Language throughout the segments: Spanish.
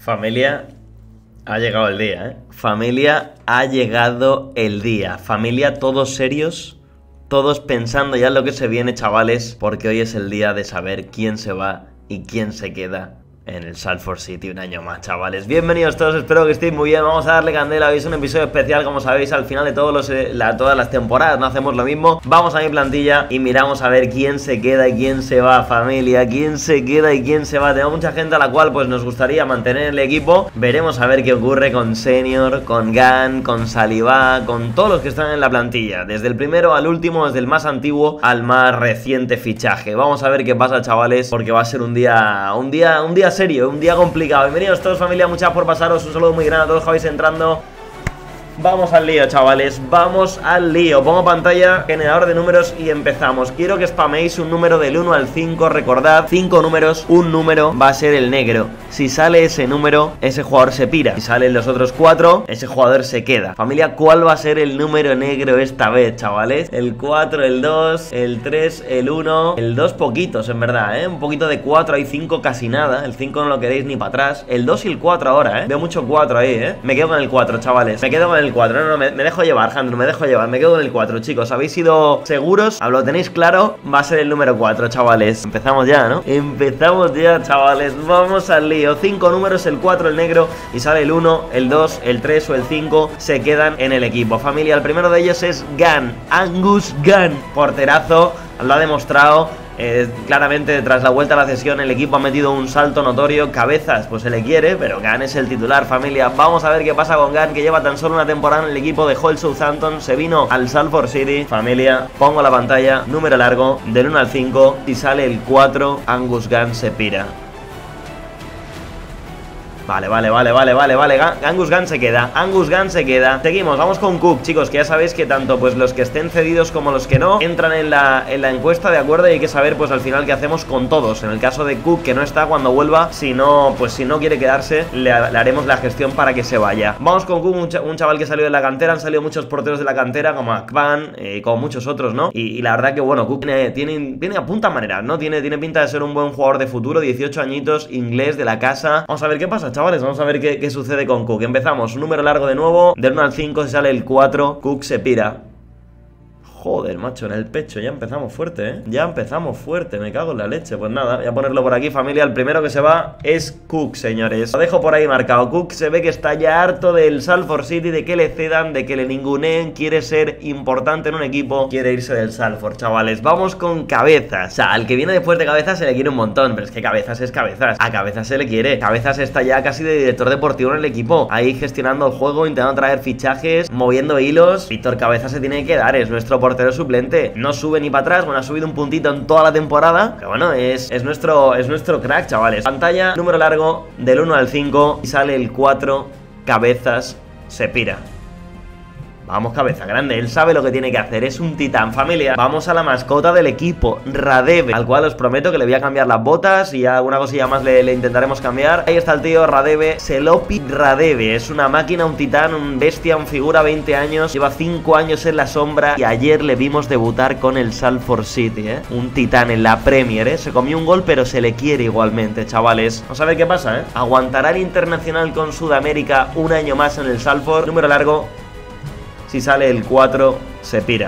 Familia, ha llegado el día, ¿eh? Familia, ha llegado el día. Familia, todos serios, todos pensando ya en lo que se viene, chavales, porque hoy es el día de saber quién se va y quién se queda en el Salford City un año más, chavales. Bienvenidos todos, espero que estéis muy bien. Vamos a darle candela, hoy es un episodio especial, como sabéis, al final de todas las temporadas no hacemos lo mismo. Vamos a mi plantilla y miramos a ver quién se queda y quién se va, familia, quién se queda y quién se va. Tenemos mucha gente a la cual pues nos gustaría mantener en el equipo. Veremos a ver qué ocurre con Senior, con Gunn, con Saliba, con todos los que están en la plantilla, desde el primero al último, desde el más antiguo al más reciente fichaje. Vamos a ver qué pasa, chavales, porque va a ser un día serio, un día complicado. Bienvenidos todos, familia, muchas por pasaros, un saludo muy grande a todos que vais entrando. Vamos al lío, chavales, vamos al lío. Pongo pantalla, generador de números y empezamos. Quiero que spaméis un número del 1 al 5, recordad, 5 números, un número va a ser el negro. Si sale ese número, ese jugador se pira. Si salen los otros 4, ese jugador se queda. Familia, ¿cuál va a ser el número negro esta vez, chavales? El 4, el 2, el 3, el 1, el 2 poquitos, en verdad, ¿eh? Un poquito de 4, hay 5 casi nada. El 5 no lo queréis ni para atrás. El 2 y el 4 ahora, ¿eh? Veo mucho 4 ahí, ¿eh? Me quedo con el 4, chavales. Me quedo con el 4, no, me dejo llevar, Jandro, me dejo llevar, me quedo con el 4, chicos, habéis sido seguros, lo tenéis claro, va a ser el número 4, chavales. Empezamos ya, ¿no? Empezamos ya, chavales, vamos al lío. 5 números, el 4 el negro, y sale el 1, el 2, el 3 o el 5, se quedan en el equipo. Familia, el primero de ellos es Gunn, Angus Gunn, porterazo, lo ha demostrado. Claramente tras la vuelta a la cesión el equipo ha metido un salto notorio. Cabezas pues se le quiere, pero Gunn es el titular, familia. Vamos a ver qué pasa con Gunn, que lleva tan solo una temporada en el equipo. Dejó el Southampton, se vino al Salford City. Familia, pongo la pantalla, número largo del 1 al 5, y sale el 4, Angus Gunn se pira. Vale, Angus Gunn se queda, Angus Gunn se queda. Seguimos, vamos con Cook, chicos, que ya sabéis que tanto pues los que estén cedidos como los que no entran en la encuesta, ¿de acuerdo? Y hay que saber pues al final qué hacemos con todos. En el caso de Cook, que no está, cuando vuelva, si no quiere quedarse, le haremos la gestión para que se vaya. Vamos con Cook, un chaval que salió de la cantera. Han salido muchos porteros de la cantera, como Akpan, como muchos otros, ¿no? Y la verdad que bueno, Cook viene a punta manera, ¿no? Tiene pinta de ser un buen jugador de futuro, 18 añitos, inglés, de la casa. Vamos a ver qué pasa, chavales, vamos a ver qué sucede con Cook. Empezamos, un número largo de nuevo, del 1 al 5, si sale el 4, Cook se pira. Joder, macho, en el pecho, ya empezamos fuerte, ¿eh? Ya empezamos fuerte, me cago en la leche. Pues nada, voy a ponerlo por aquí, familia. El primero que se va es Cook, señores. Lo dejo por ahí marcado. Cook se ve que está ya harto del Salford City, de que le cedan, de que le ninguneen. Quiere ser importante en un equipo, quiere irse del Salford, chavales. Vamos con Cabezas. O sea, al que viene después de Cabezas se le quiere un montón, pero es que Cabezas es Cabezas. A Cabezas se le quiere. Cabezas está ya casi de director deportivo en el equipo, ahí gestionando el juego, intentando traer fichajes, moviendo hilos. Víctor Cabezas se tiene que quedar, es nuestro portero suplente, no sube ni para atrás. Bueno, ha subido un puntito en toda la temporada, pero bueno, es nuestro crack, chavales. Pantalla, número largo del 1 al 5, y sale el 4, Cabezas se pira. Vamos, cabeza grande, él sabe lo que tiene que hacer, es un titán, familia. Vamos a la mascota del equipo, Radebe, al cual os prometo que le voy a cambiar las botas y alguna cosilla más le intentaremos cambiar. Ahí está el tío, Radebe, Selopi Radebe. Es una máquina, un titán, un bestia, un figura, 20 años, lleva 5 años en la sombra y ayer le vimos debutar con el Salford City, ¿eh? Un titán en la Premier, ¿eh? Se comió un gol, pero se le quiere igualmente, chavales. Vamos a ver qué pasa, ¿eh? ¿Aguantará el internacional con Sudamérica un año más en el Salford? Número largo. Si sale el 4, se pira.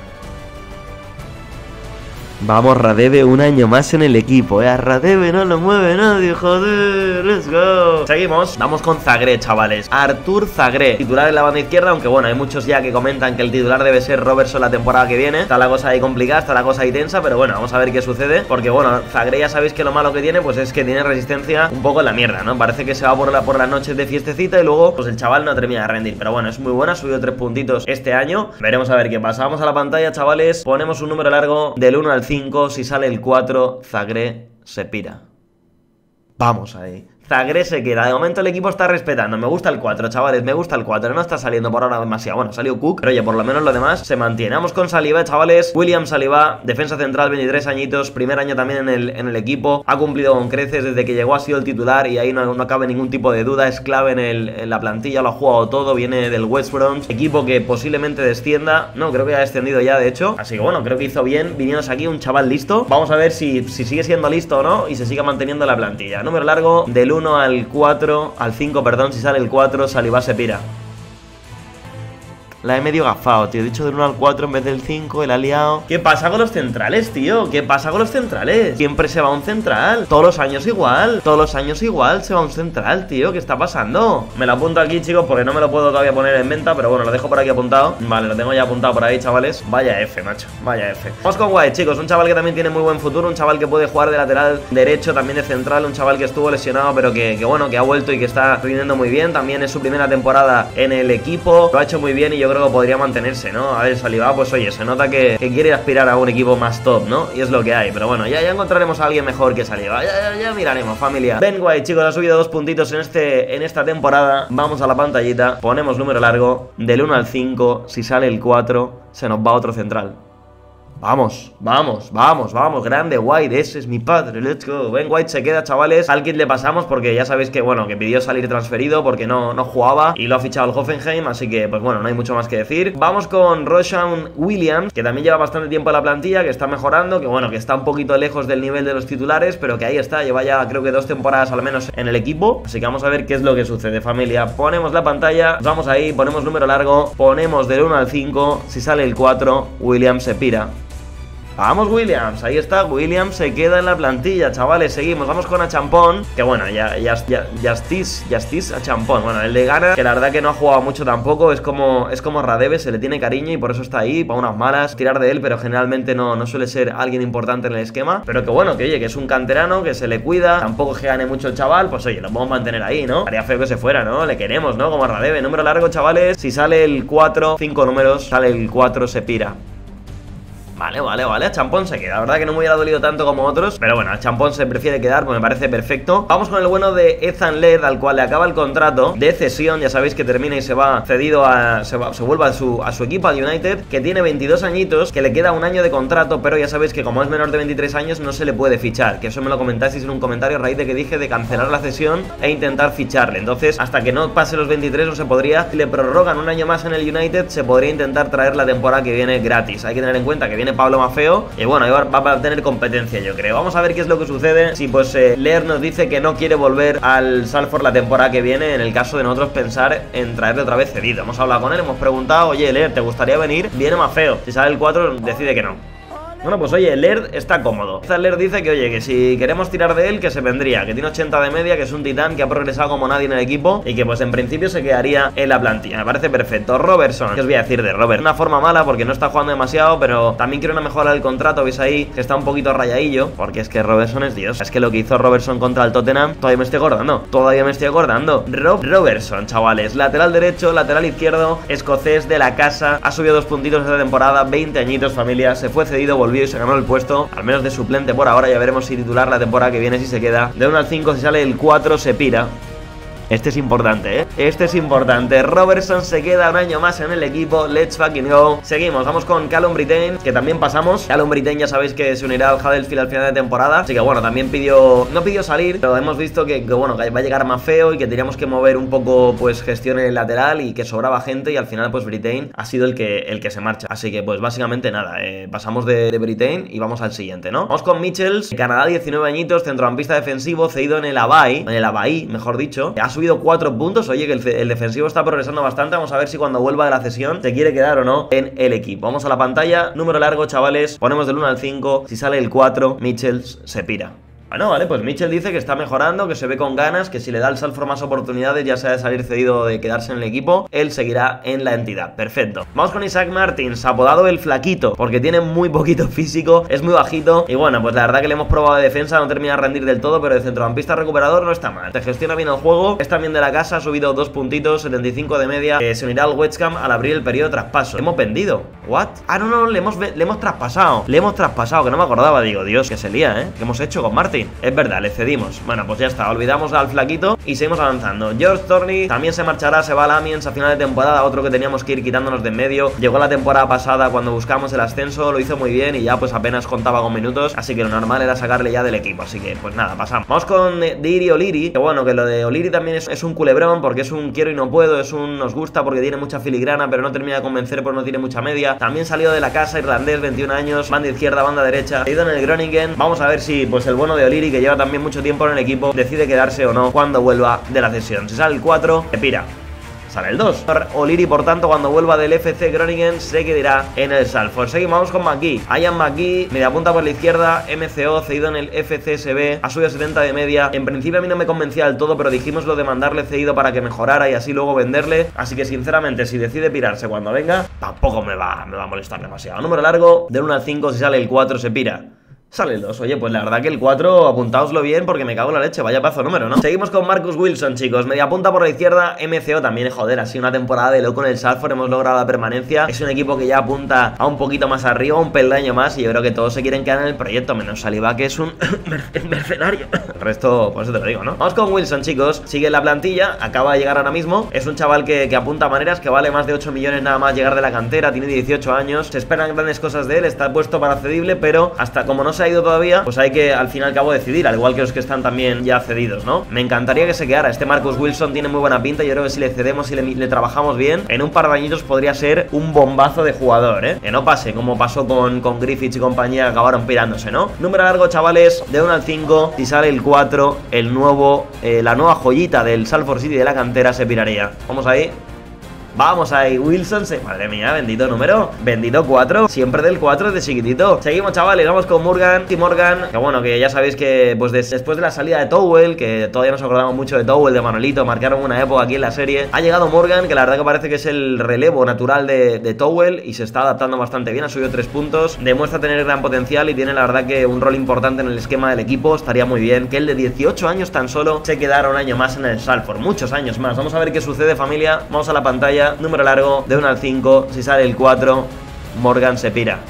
Vamos, Radebe, un año más en el equipo, A Radebe no lo mueve nadie, joder, let's go. Seguimos, vamos con Zagré, chavales. Artur Zagré, titular en la banda izquierda, aunque bueno, hay muchos ya que comentan que el titular debe ser Robertson la temporada que viene. Está la cosa ahí complicada, está la cosa ahí tensa, pero bueno, vamos a ver qué sucede. Porque bueno, Zagré ya sabéis que lo malo que tiene, pues es que tiene resistencia un poco en la mierda, ¿no? Parece que se va por las noches de fiestecita y luego pues el chaval no termina de rendir. Pero bueno, es muy buena, ha subido 3 puntitos este año. Veremos a ver qué pasa. Vamos a la pantalla, chavales, ponemos un número largo del 1 al 5, si sale el 4, Zagré se pira. Vamos ahí. Zagré se queda. De momento el equipo está respetando. Me gusta el 4, chavales, me gusta el 4. No está saliendo por ahora demasiado. Bueno, salió Cook, pero oye, por lo menos lo demás se mantiene. Vamos con Saliba, chavales. William Saliba, defensa central, 23 añitos. Primer año también en el equipo. Ha cumplido con creces desde que llegó, ha sido el titular y ahí no cabe ningún tipo de duda. Es clave en la plantilla, lo ha jugado todo. Viene del West Brom, equipo que posiblemente descienda. No, creo que ha descendido ya, de hecho. Así que bueno, creo que hizo bien viniéndose aquí, un chaval listo. Vamos a ver si sigue siendo listo o no y se sigue manteniendo la plantilla. Número largo del 1 1 al 4, al 5, perdón, si sale el 4, Saliba se pira. La he medio gafado, tío. He dicho del 1 al 4 en vez del 5, el aliado. ¿Qué pasa con los centrales, tío? ¿Qué pasa con los centrales? Siempre se va un central. Todos los años igual. Todos los años igual se va un central, tío. ¿Qué está pasando? Me lo apunto aquí, chicos, porque no me lo puedo todavía poner en venta. Pero bueno, lo dejo por aquí apuntado. Vale, lo tengo ya apuntado por ahí, chavales. Vaya F, macho. Vaya F. Vamos con White, chicos. Un chaval que también tiene muy buen futuro. Un chaval que puede jugar de lateral derecho, también de central. Un chaval que estuvo lesionado, pero que bueno, que ha vuelto y que está rindiendo muy bien. También es su primera temporada en el equipo. Lo ha hecho muy bien y yo creo que podría mantenerse, ¿no? A ver, Saliba, pues oye, se nota que quiere aspirar a un equipo más top, ¿no? Y es lo que hay, pero bueno, ya encontraremos a alguien mejor que Saliba, ya miraremos, familia. Ben White, chicos, ha subido 2 puntitos en esta temporada. Vamos a la pantallita, ponemos número largo, del 1 al 5, si sale el 4, se nos va otro central. Vamos, grande White, ese es mi padre, let's go. Ben White se queda, chavales. Al kit le pasamos porque ya sabéis que, bueno, que pidió salir transferido porque no jugaba y lo ha fichado el Hoffenheim, así que, pues bueno, no hay mucho más que decir. Vamos con Roshan Williams, que también lleva bastante tiempo en la plantilla, que está mejorando, que bueno, que está un poquito lejos del nivel de los titulares, pero que ahí está, lleva ya creo que 2 temporadas al menos en el equipo, así que vamos a ver qué es lo que sucede, familia. Ponemos la pantalla, vamos ahí, ponemos número largo, ponemos del 1 al 5, si sale el 4, Williams se pira. Vamos Williams, ahí está, Williams se queda en la plantilla, chavales, seguimos, vamos con Achampón, que bueno, Justice Achampón, bueno, el de Ghana, que la verdad que no ha jugado mucho tampoco, es como Radebe, se le tiene cariño y por eso está ahí, para unas malas, tirar de él, pero generalmente no suele ser alguien importante en el esquema, pero que bueno, que oye, que es un canterano, que se le cuida, tampoco que gane mucho el chaval, pues oye, lo podemos mantener ahí, ¿no? Haría feo que se fuera, ¿no? Le queremos, ¿no? Como a Radebe, número largo, chavales, si sale el 4, 5 números, sale el 4, se pira. Vale, a Champón se queda, la verdad que no me hubiera dolido tanto como otros, pero bueno, a Champón se prefiere quedar, pues me parece perfecto. Vamos con el bueno de Ethan Led, al cual le acaba el contrato de cesión, ya sabéis que termina y se va cedido se vuelve a su equipo, al United, que tiene 22 añitos, que le queda un año de contrato, pero ya sabéis que como es menor de 23 años no se le puede fichar, que eso me lo comentasteis en un comentario a raíz de que dije de cancelar la cesión e intentar ficharle. Entonces, hasta que no pase los 23 no se podría, si le prorrogan un año más en el United, se podría intentar traer la temporada que viene gratis. Hay que tener en cuenta que viene Pablo Maffeo y bueno, ahí va a tener competencia, yo creo. Vamos a ver qué es lo que sucede. Si pues Leer nos dice que no quiere volver al Salford la temporada que viene, en el caso de nosotros pensar en traerle otra vez cedido. Hemos hablado con él, hemos preguntado, oye Leer, ¿te gustaría venir? Viene Maffeo, si sale el 4 decide que no. Bueno, pues oye, Laird está cómodo. Laird dice que oye, que si queremos tirar de él, que se vendría, que tiene 80 de media, que es un titán, que ha progresado como nadie en el equipo y que pues en principio se quedaría en la plantilla. Me parece perfecto. Robertson, ¿qué os voy a decir de Robert? Una forma mala porque no está jugando demasiado, pero también quiero una mejora del contrato. Veis ahí que está un poquito rayadillo, porque es que Robertson es Dios. Es que lo que hizo Robertson contra el Tottenham, todavía me estoy acordando. Robertson, chavales, lateral derecho, lateral izquierdo, escocés de la casa, ha subido 2 puntitos esta temporada, 20 añitos, familia, se fue cedido, volvió y se ganó el puesto, al menos de suplente por ahora. Ya veremos si titular la temporada que viene, si se queda. De 1 al 5, si sale el 4 se pira. Este es importante, ¿eh? Este es importante. Robertson se queda un año más en el equipo. Let's fucking go. Seguimos, vamos con Callum Brittain, que también pasamos. Callum Brittain ya sabéis que se unirá al Huddersfield al final de temporada. Así que bueno, también no pidió salir, pero hemos visto que bueno, que va a llegar Maffeo y que teníamos que mover un poco pues gestión en el lateral y que sobraba gente y al final pues Brittain ha sido el que se marcha. Así que pues básicamente nada, pasamos de Brittain y vamos al siguiente, ¿no? Vamos con Michels, Canadá, 19 añitos, centrocampista defensivo, cedido en el Abai, mejor dicho. Ha subido 4 puntos, oye, que el defensivo está progresando bastante. Vamos a ver si cuando vuelva de la cesión se quiere quedar o no en el equipo. Vamos a la pantalla, número largo, chavales, ponemos del 1 al 5, si sale el 4, Michels se pira. Bueno, vale, pues Mitchell dice que está mejorando, que se ve con ganas, que si le da al Salford más oportunidades, ya sea de salir cedido o de quedarse en el equipo, él seguirá en la entidad. Perfecto. Vamos con Isaac Martins, apodado el Flaquito, porque tiene muy poquito físico, es muy bajito y bueno, pues la verdad que le hemos probado de defensa, no termina de rendir del todo, pero de centrocampista recuperador no está mal. Te gestiona bien el juego, es también de la casa, ha subido 2 puntitos, 75 de media, se unirá al West Ham al abrir el periodo de traspaso. ¿Hemos vendido? ¿What? Ah, no, le hemos traspasado, que no me acordaba, digo, Dios, que se lía, ¿eh? ¿Qué hemos hecho con Martin? Es verdad, le cedimos. Bueno, pues ya está, olvidamos al Flaquito y seguimos avanzando. George Thornley también se marchará, se va al Amiens a final de temporada, otro que teníamos que ir quitándonos de en medio. Llegó la temporada pasada cuando buscamos el ascenso, lo hizo muy bien y ya pues apenas contaba con minutos, así que lo normal era sacarle ya del equipo, así que pues nada, pasamos. Vamos con Diri O'Leary, que bueno, que lo de O'Leary también es un culebrón porque es un quiero y no puedo, es un nos gusta porque tiene mucha filigrana, pero no termina de convencer porque no tiene mucha media. También salió de la casa, irlandés, 21 años, banda izquierda, banda derecha, ha ido en el Groningen. Vamos a ver si pues el bueno de O'Leary, que lleva también mucho tiempo en el equipo, decide quedarse o no cuando vuelva de la cesión. Si sale el 4, se pira. Sale el 2. O'Leary, por tanto, cuando vuelva del FC Groningen, se quedará en el Salford. Seguimos, vamos con McGee. Ian McGee, media punta por la izquierda, MCO, cedido en el FCSB, ha subido a 70 de media. En principio a mí no me convencía del todo, pero dijimos lo de mandarle cedido para que mejorara y así luego venderle. Así que, sinceramente, si decide pirarse cuando venga, tampoco me va a molestar demasiado. Número largo, del 1 al 5, si sale el 4, se pira. Sale el 2, oye, pues la verdad que el 4, apuntaoslo bien porque me cago en la leche, vaya pazo número, ¿no? Seguimos con Marcus Wilson, chicos, media punta por la izquierda, MCO también, joder, ha sido una temporada de loco en el Salford, hemos logrado la permanencia, es un equipo que ya apunta a un poquito más arriba, un peldaño más, y yo creo que todos se quieren quedar en el proyecto, menos Saliba, que es un mercenario. El resto, pues eso te lo digo, ¿no? Vamos con Wilson, chicos, sigue en la plantilla, acaba de llegar ahora mismo, es un chaval que apunta a maneras, que vale más de 8 millones nada más llegar de la cantera, tiene 18 años, se esperan grandes cosas de él, está puesto para cedible, pero hasta como no se ha ido todavía, pues hay que al fin y al cabo decidir, al igual que los que están también ya cedidos, ¿no? Me encantaría que se quedara. Este Marcus Wilson tiene muy buena pinta. Yo creo que si le cedemos y le trabajamos bien, en un par de añitos podría ser un bombazo de jugador, ¿eh? Que no pase como pasó con Griffiths y compañía, que acabaron pirándose, ¿no? Número largo, chavales, de 1 al 5, si sale el 4, la nueva joyita del Salford City de la cantera se piraría. Vamos ahí. Vamos ahí, Wilson, madre mía, bendito número, bendito 4, siempre del 4 de chiquitito. Seguimos, chavales, vamos con Morgan, que bueno, que ya sabéis que pues después de la salida de Towell, que todavía nos acordamos mucho de Towell, de Manolito, marcaron una época aquí en la serie, ha llegado Morgan, que la verdad que parece que es el relevo natural de Towell y se está adaptando bastante bien, ha subido 3 puntos, demuestra tener gran potencial y tiene la verdad que un rol importante en el esquema del equipo. Estaría muy bien que el de 18 años tan solo se quedara un año más en el Salford, muchos años más. Vamos a ver qué sucede, familia, vamos a la pantalla. Número largo, de 1 al 5, si sale el 4, Morgan se pira.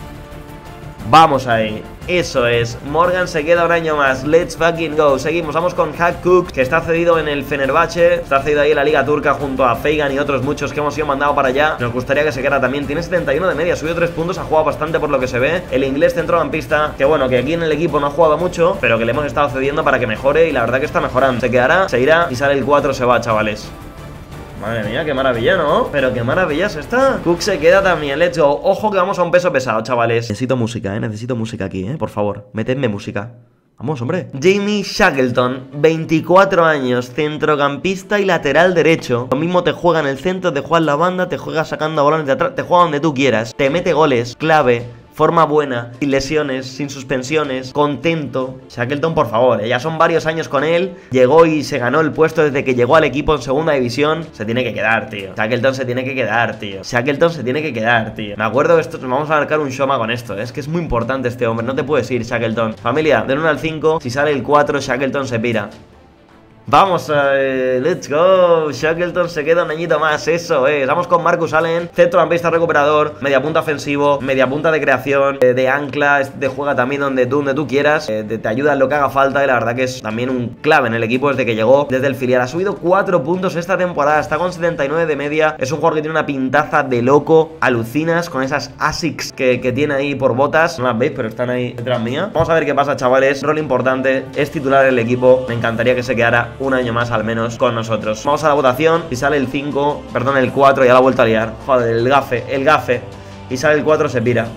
Vamos ahí, eso es, Morgan se queda un año más, let's fucking go. Seguimos, vamos con Hack Cook, que está cedido en el Fenerbahce, está cedido ahí en la Liga Turca junto a Feigan y otros muchos que hemos sido mandados para allá. Nos gustaría que se quedara también, tiene 71 de media, subió 3 puntos, ha jugado bastante por lo que se ve. El inglés centrocampista, que bueno, que aquí en el equipo no ha jugado mucho, pero que le hemos estado cediendo para que mejore y la verdad que está mejorando. Se quedará, se irá, y sale el 4 se va, chavales. Madre mía, qué maravilla, ¿no? Pero qué maravilla es esta. Cook se queda también, let's go. Ojo que vamos a un peso pesado, chavales. Necesito música, necesito música aquí, por favor, metedme música. Vamos, hombre. Jamie Shackleton, 24 años, centrocampista y lateral derecho. Lo mismo te juega en el centro, te juega en la banda, te juega sacando balones de atrás, te juega donde tú quieras. Te mete goles, clave, forma buena, sin lesiones, sin suspensiones, contento. Shackleton, por favor, ya son varios años con él. Llegó y se ganó el puesto desde que llegó al equipo en segunda división. Se tiene que quedar, tío. Shackleton se tiene que quedar, tío. Shackleton se tiene que quedar, tío. Me acuerdo que nos vamos a marcar un shoma con esto. Es que es muy importante este hombre. No te puedes ir, Shackleton. Familia, del 1 al 5, si sale el 4, Shackleton se pira. Vamos, let's go. Shackleton se queda un añito más, eso es. Vamos con Marcus Allen, centrocampista recuperador, media punta ofensivo, media punta de creación, de ancla, de juega también donde tú quieras, te ayuda en lo que haga falta y la verdad que es también un clave en el equipo desde que llegó, desde el filial. Ha subido 4 puntos esta temporada, está con 79 de media, es un jugador que tiene una pintaza de loco, alucinas con esas ASICs que tiene ahí por botas, no las veis pero están ahí detrás mía. Vamos a ver qué pasa, chavales, rol importante, es titular del equipo, me encantaría que se quedara un año más al menos con nosotros. Vamos a la votación. Si sale el 5, perdón, el 4, ya la he vuelto a liar. Joder, el gafe. Y sale el 4, se pira.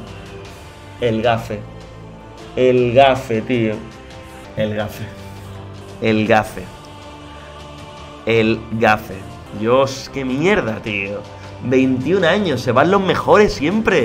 El gafe, tío. El gafe. Dios, qué mierda, tío. 21 años, se van los mejores siempre.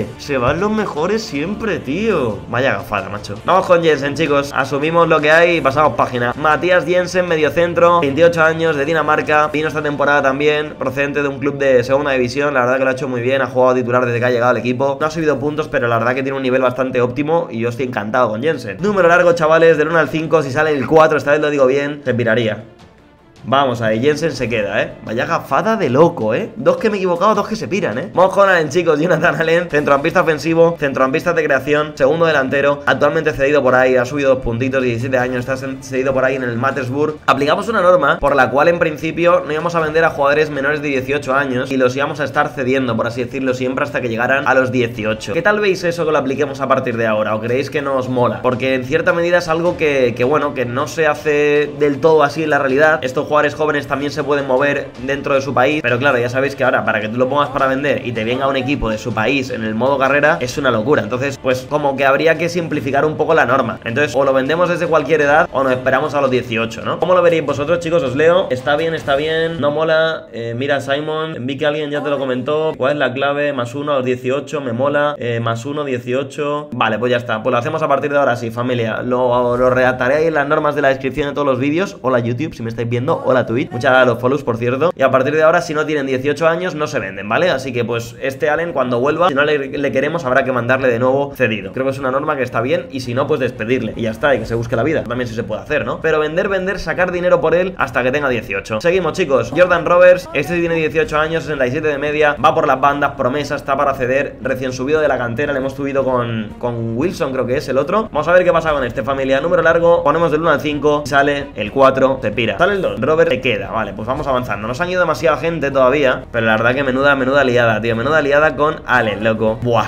Tío. Vaya gafada, macho. Vamos con Jensen, chicos. Asumimos lo que hay y pasamos página. Matías Jensen, mediocentro, 28 años, de Dinamarca. Vino esta temporada también, procedente de un club de segunda división. La verdad que lo ha hecho muy bien, ha jugado titular desde que ha llegado al equipo. No ha subido puntos, pero la verdad que tiene un nivel bastante óptimo y yo estoy encantado con Jensen. Número largo, chavales, del 1 al 5. Si sale el 4, esta vez lo digo bien, se piraría. Vamos ahí, Jensen se queda, Vaya gafada de loco, Dos que me he equivocado, dos que se piran, Vamos con Allen, chicos. Jonathan Allen, centrocampista ofensivo, centrocampista de creación, segundo delantero, actualmente cedido por ahí, ha subido 2 puntitos, 17 años, está cedido por ahí en el Mattersburg. Aplicamos una norma por la cual en principio no íbamos a vender a jugadores menores de 18 años y los íbamos a estar cediendo, por así decirlo, siempre hasta que llegaran a los 18. ¿Qué tal veis eso que lo apliquemos a partir de ahora? ¿O creéis que nos mola? Porque en cierta medida es algo que bueno, que no se hace del todo así en la realidad. Estos jugadores jugadores jóvenes también se pueden mover dentro de su país, pero claro, ya sabéis que ahora para que tú lo pongas para vender y te venga un equipo de su país en el modo carrera es una locura. Entonces, pues como que habría que simplificar un poco la norma. Entonces, o lo vendemos desde cualquier edad o nos esperamos a los 18, ¿no? ¿Cómo lo veréis vosotros, chicos? Os leo. Está bien, no mola. Mira, Simon, vi que alguien ya te lo comentó. ¿Cuál es la clave? +1 a los 18, me mola. +1, 18. Vale, pues ya está. Pues lo hacemos a partir de ahora, sí, familia. Lo redactaré ahí en las normas de la descripción de todos los vídeos. Hola YouTube, si me estáis viendo. Hola Twitch. Muchas gracias a los follows, por cierto. Y a partir de ahora, si no tienen 18 años, no se venden, ¿vale? Así que pues este Allen, cuando vuelva, si no le queremos, habrá que mandarle de nuevo cedido. Creo que es una norma que está bien. Y si no, pues despedirle. Y ya está, y que se busque la vida. También sí se puede hacer, ¿no? Pero vender, sacar dinero por él hasta que tenga 18. Seguimos, chicos. Jordan Roberts, este tiene 18 años, 67 de media, va por las bandas, promesa, está para ceder, recién subido de la cantera, le hemos subido con Wilson, creo que es el otro. Vamos a ver qué pasa con este, familia. Número largo, ponemos del 1 al 5, sale el 4, se pira. Sale el 2, Robert se queda, vale, pues vamos avanzando. Nos han ido demasiada gente todavía, pero la verdad que menuda liada, tío, menuda liada con Allen, loco. Buah.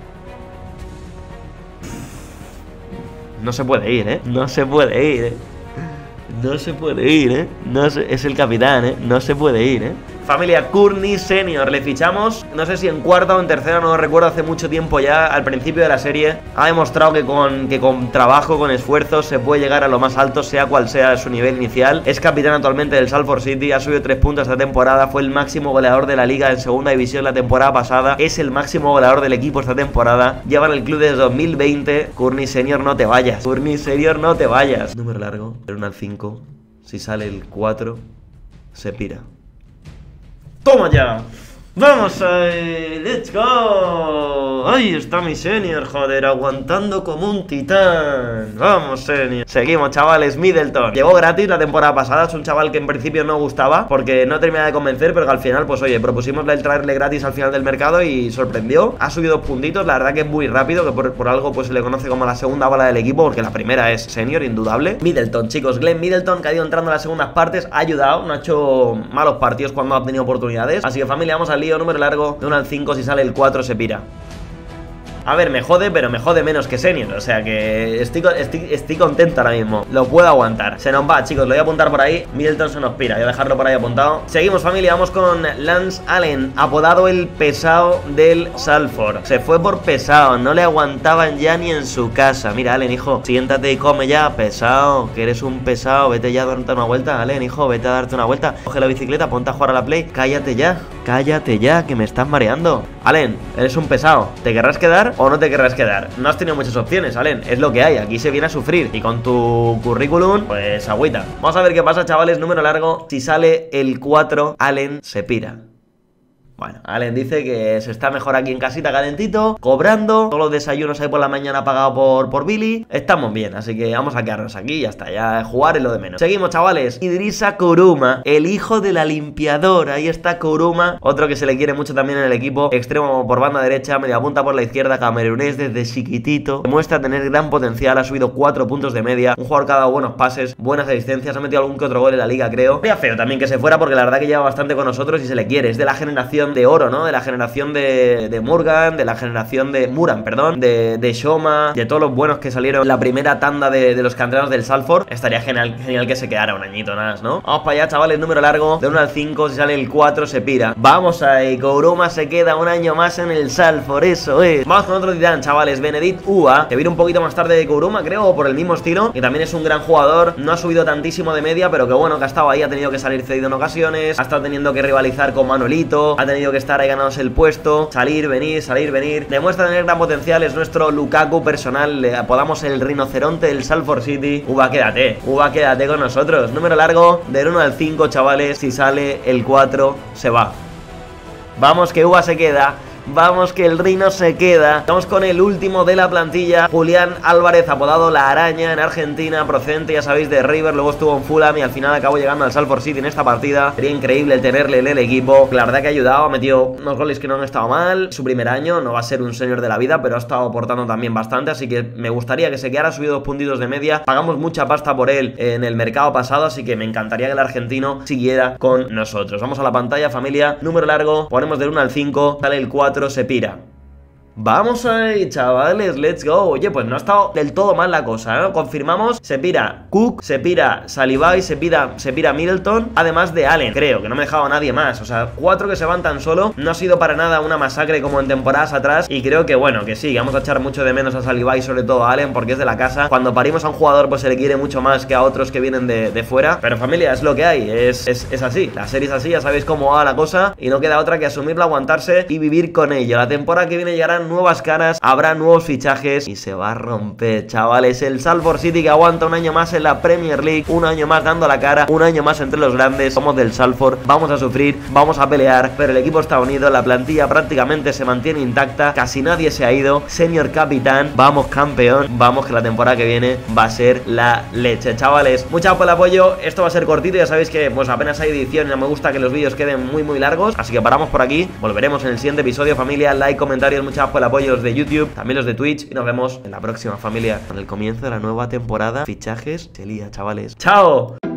No se puede ir, no se puede ir, no se puede ir, es el capitán, no se puede ir, Familia, Courtney Senior, le fichamos, no sé si en cuarta o en tercera, no lo recuerdo, hace mucho tiempo ya, al principio de la serie. Ha demostrado que con trabajo, con esfuerzo, se puede llegar a lo más alto, sea cual sea su nivel inicial. Es capitán actualmente del Salford City, ha subido 3 puntos esta temporada, fue el máximo goleador de la liga en segunda división la temporada pasada, es el máximo goleador del equipo esta temporada, lleva en el club desde 2020. Courtney Senior, no te vayas, Courtney Senior, no te vayas. Número largo, del 1 al 5, si sale el 4, se pira. ¡Toma ya! ¡Vamos ahí! ¡Let's go! ¡Ahí está mi Senior, joder! Aguantando como un titán. ¡Vamos, Senior! Seguimos, chavales. Middleton. Llegó gratis la temporada pasada. Es un chaval que en principio no gustaba porque no termina de convencer, pero que al final, pues oye, propusimos el traerle gratis al final del mercado y sorprendió. Ha subido 2 puntitos. La verdad que es muy rápido, que por algo pues se le conoce como la segunda bala del equipo, porque la primera es Senior, indudable. Middleton, chicos. Glenn Middleton, que ha ido entrando en las segundas partes, ha ayudado. No ha hecho malos partidos cuando ha tenido oportunidades. Así que, familia, vamos al número largo, de 1 al 5, si sale el 4 se pira. A ver, me jode, pero me jode menos que Senior. O sea que estoy contento ahora mismo. Lo puedo aguantar. Se nos va, chicos, lo voy a apuntar por ahí. Middleton se nos pira, voy a dejarlo por ahí apuntado. Seguimos, familia, vamos con Lance Allen, apodado el pesado del Salford. Se fue por pesado, no le aguantaban ya ni en su casa. Mira, Allen, hijo, siéntate y come ya, pesado, que eres un pesado. Vete ya a darte una vuelta, Allen, hijo, vete a darte una vuelta. Coge la bicicleta, ponte a jugar a la Play. Cállate ya, que me estás mareando. Allen, eres un pesado. ¿Te querrás quedar o no te querrás quedar? No has tenido muchas opciones, Allen, es lo que hay, aquí se viene a sufrir. Y con tu currículum, pues agüita. Vamos a ver qué pasa, chavales, número largo. Si sale el 4, Allen se pira. Bueno, Allen dice que se está mejor aquí en casita calentito, cobrando, todos los desayunos ahí por la mañana pagados por Billy. Estamos bien, así que vamos a quedarnos aquí y ya está, ya jugar es lo de menos. Seguimos, chavales. Idrissa Kuruma, el hijo de la limpiadora. Ahí está Kuruma, otro que se le quiere mucho también en el equipo. Extremo por banda derecha, media punta por la izquierda, camerunés desde chiquitito. Demuestra tener gran potencial, ha subido 4 puntos de media. Un jugador que ha dado buenos pases, buenas asistencias, ha metido algún que otro gol en la liga, creo. Sería feo también que se fuera porque la verdad que lleva bastante con nosotros y se le quiere. Es de la generación de oro, ¿no? De la generación de Morgan, de la generación de Muran, perdón, de Shoma, de todos los buenos que salieron en la primera tanda de los canteranos del Salford. Estaría genial que se quedara un añito más, ¿no? Vamos para allá, chavales, número largo, de 1 al 5, si sale el 4 se pira. Vamos ahí, Kuruma se queda un año más en el Salford, eso es. Vamos con otro titán, chavales, Benedict Ua, que viene un poquito más tarde de Kuruma, creo, o por el mismo estilo, que también es un gran jugador, no ha subido tantísimo de media, pero que bueno, que ha estado ahí, ha tenido que salir cedido en ocasiones, ha estado teniendo que rivalizar con Manolito, ha tenido que estar ahí ganándose el puesto, salir, venir, demuestra tener gran potencial, es nuestro Lukaku personal, le apodamos el rinoceronte del Salford City. Uva, quédate con nosotros. Número largo, del 1 al 5, chavales, si sale el 4 se va. Vamos que Uva se queda. Vamos que el Rino se queda. Vamos con el último de la plantilla, Julián Álvarez, apodado La Araña en Argentina, procedente, ya sabéis, de River, luego estuvo en Fulham y al final acabó llegando al Salford City en esta partida. Sería increíble tenerle en el equipo, la verdad que ha ayudado, ha metido unos goles que no han estado mal. Su primer año, no va a ser un señor de la vida, pero ha estado aportando también bastante, así que me gustaría que se quedara, subido 2 puntitos de media. Pagamos mucha pasta por él en el mercado pasado, así que me encantaría que el argentino siguiera con nosotros. Vamos a la pantalla, familia, número largo, ponemos del 1 al 5, sale el 4, se pira. Vamos ahí, chavales, let's go. Oye, pues no ha estado del todo mal la cosa, ¿eh? Confirmamos, se pira Cook, se pira Saliba y se pira Middleton, además de Allen. Creo que no me he dejado a nadie más. O sea, 4 que se van tan solo. No ha sido para nada una masacre como en temporadas atrás. Y creo que, bueno, que sí, que vamos a echar mucho de menos a Saliba y sobre todo a Allen, porque es de la casa. Cuando parimos a un jugador, pues se le quiere mucho más que a otros que vienen de fuera. Pero familia, es lo que hay, es así. La serie es así, ya sabéis cómo va la cosa. Y no queda otra que asumirlo, aguantarse y vivir con ello. La temporada que viene llegarán nuevas caras, habrá nuevos fichajes y se va a romper, chavales. El Salford City que aguanta un año más en la Premier League, un año más dando la cara, un año más entre los grandes. Somos del Salford, vamos a sufrir, vamos a pelear, pero el equipo está unido, la plantilla prácticamente se mantiene intacta, casi nadie se ha ido. Senior capitán, vamos campeón, vamos que la temporada que viene va a ser la leche, chavales. Muchas gracias por el apoyo, esto va a ser cortito, ya sabéis que pues apenas hay edición y no me gusta que los vídeos queden muy largos, así que paramos por aquí, volveremos en el siguiente episodio, familia. Like, comentarios, muchas gracias por el apoyo, los de YouTube, también los de Twitch, y nos vemos en la próxima, familia, con el comienzo de la nueva temporada. Fichajes, se lía, chavales. ¡Chao!